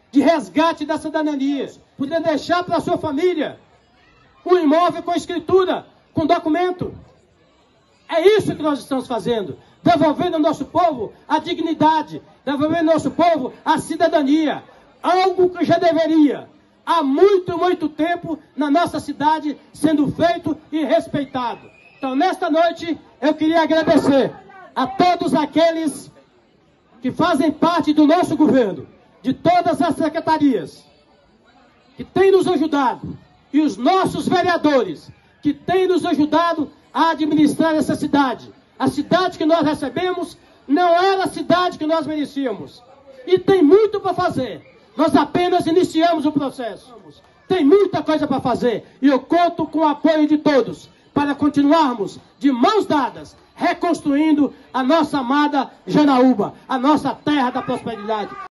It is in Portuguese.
de resgate da cidadania, poder deixar para a sua família um imóvel com escritura, com documento. É isso que nós estamos fazendo, devolvendo ao nosso povo a dignidade, devolvendo ao nosso povo a cidadania, algo que já deveria, há muito, muito tempo, na nossa cidade, sendo feito e respeitado. Então, nesta noite, eu queria agradecer a todos aqueles que fazem parte do nosso governo, de todas as secretarias, que têm nos ajudado, e os nossos vereadores, que têm nos ajudado a administrar essa cidade. A cidade que nós recebemos não era a cidade que nós merecíamos. E tem muito para fazer. Nós apenas iniciamos o processo. Tem muita coisa para fazer. E eu conto com o apoio de todos para continuarmos de mãos dadas, reconstruindo a nossa amada Janaúba, a nossa terra da prosperidade.